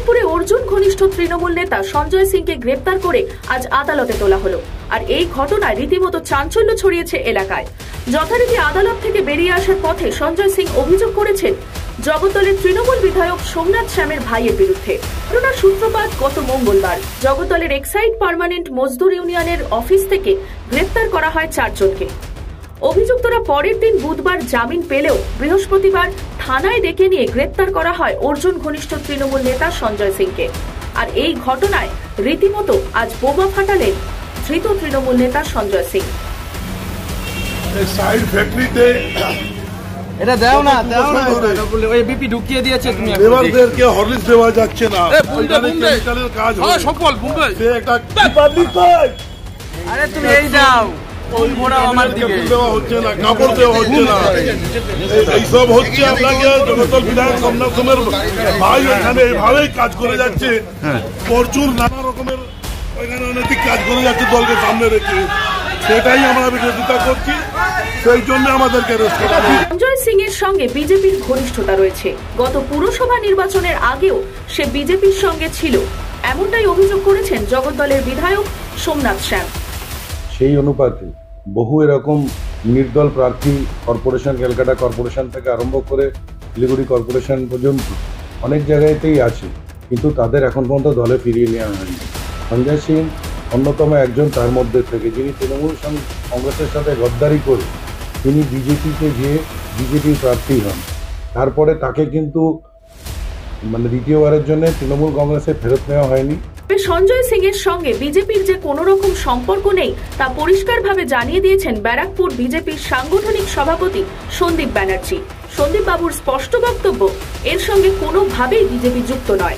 ব্যারাকপুরে অর্জুন ঘনিষ্ঠ তৃণমূল নেতা সঞ্জয় সিংকে গ্রেপ্তার করে আজ আদালতে তোলা হলো। আর এই ঘটনায় রীতিমতো চাঞ্চল্য ছড়িয়েছে এলাকায়। যথারীতি আদালত থেকে বেরিয়ে আসার পথে সঞ্জয় সিং অভিযোগ করেছেন জগদ্দলের তৃণমূল বিধায়ক সোমনাথ শ্যামের ভাইয়ের বিরুদ্ধে। ঘটনার সূত্রপাত গত মঙ্গলবার জগদ্দলের এক্সাইড পার্মানেন্ট মজদুর ইউনিয়নের অফিস থেকে গ্রেপ্তার করা হয় 4 জনকে। অভিযুক্তরা পরের দিন বুধবার জামিন পেলেও বৃহস্পতিবার থানায় ডেকে নিয়ে গ্রেপ্তার করা হয় অর্জুন ঘনিষ্ঠ তৃণমূল নেতা সঞ্জয় সিংকে। আর এই ঘটনায় রীতিমতো আজ বোমা ফাটালেন ধৃত তৃণমূল নেতা সঞ্জয় সিং। সাইড ফ্যাক্টরিতে এটা দাও না ওই বিপি ঢুকিয়ে দিয়েছে। তুমি লেবারদেরকে হরলিক্স দেওয়া যাচ্ছে না, কেমিক্যালের কাজ হয় সকল বুম্বে সে একটা পাবলিক পাই। আরে তুমি এই দাও ওই মোড়া আমার দিকে দেওয়া হচ্ছে না, কাপড় দেওয়া হচ্ছে না, এই সব হচ্ছে। আপনাকে জগদ্দল বিধায়ক সোমনাথ শ্যামের ভাই এখানে এইভাবেই কাজ করে যাচ্ছে, প্রচুর নানা রকমের ওইখানে অনৈতিক কাজ করে যাচ্ছে দলকে সামনে রেখে। সেটাই আমরা বিরোধিতা করছি, সেই জন্য আমাদেরকে অ্যারেস্ট করা হয়েছে। সঞ্জয় সিং এর সঙ্গে বিজেপির ঘনিষ্ঠতা রয়েছে। গত পুরসভা নির্বাচনের আগেও সে বিজেপির সঙ্গে ছিল, এমনটাই অভিযোগ করেছেন জগদ্দলের বিধায়ক সোমনাথ শ্যাম। সেই অনুপাতে বহু এরকম নির্দল প্রার্থী কর্পোরেশন, ক্যালকাটা কর্পোরেশন থেকে আরম্ভ করে শিলিগুড়ি কর্পোরেশন পর্যন্ত অনেক জায়গাতেই আছে, কিন্তু তাদের এখন পর্যন্ত দলে ফিরিয়ে নেওয়া হয়নি। সঞ্জয় সিং অন্যতম একজন তার মধ্যে থেকে, যিনি তৃণমূল কংগ্রেসের সাথে গদ্দারি করে তিনি বিজেপিতে গিয়ে বিজেপির প্রার্থী হন। তারপরে তাকে কিন্তু দ্বিতীয়বারের জন্য তৃণমূল কংগ্রেসে ফেরত নেওয়া হয়নি। সঞ্জয় সিং এর সঙ্গে বিজেপির যে কোনো রকম সম্পর্ক নেই তা পরিষ্কারভাবে জানিয়ে দিয়েছেন ব্যারাকপুর বিজেপির সাংগঠনিক সভাপতি সন্দীপ ব্যানার্জি। সন্দীপ বাবুর স্পষ্ট বক্তব্য, এর সঙ্গে কোনোভাবেই বিজেপি যুক্ত নয়।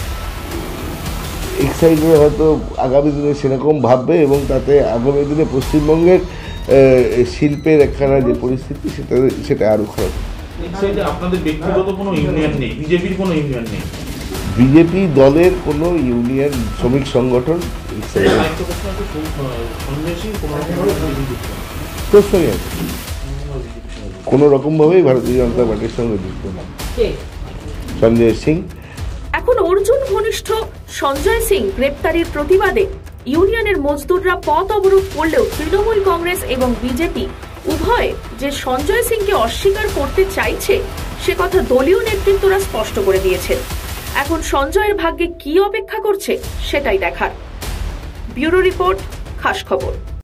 এক্সাইডে হয়তো আগামী দিনে সেরকম ভাববে এবং তাতে আগামী দিনে পশ্চিমবঙ্গের শিল্পের একখানা যে পরিস্থিতি সেটা আরো খারাপ। আপনাদের ব্যক্তিগত কোনো ইউনিয়ন নেই, বিজেপির কোনো ইউনিয়ন নেই, বিজেপি দলের কোনো ইউনিয়ন শ্রমিক সংগঠন কোনো রকম ভাবেই ভারতীয় জনতা পার্টির সঙ্গে যুক্ত না সঞ্জয় সিং। এখন অর্জুন ঘনিষ্ঠ সঞ্জয় সিং গ্রেপ্তারির প্রতিবাদে ইউনিয়নের মজদুররা পথ অবরোধ করলেও তৃণমূল কংগ্রেস এবং বিজেপি উভয়ে যে সঞ্জয় সিংকে অস্বীকার করতে চাইছে সে কথা দলীয় নেতৃত্বরা স্পষ্ট করে দিয়েছেন। এখন সঞ্জয়ের ভাগ্যে কি অপেক্ষা করছে সেটাই দেখার। ব্যুরো রিপোর্ট, খাস খবর।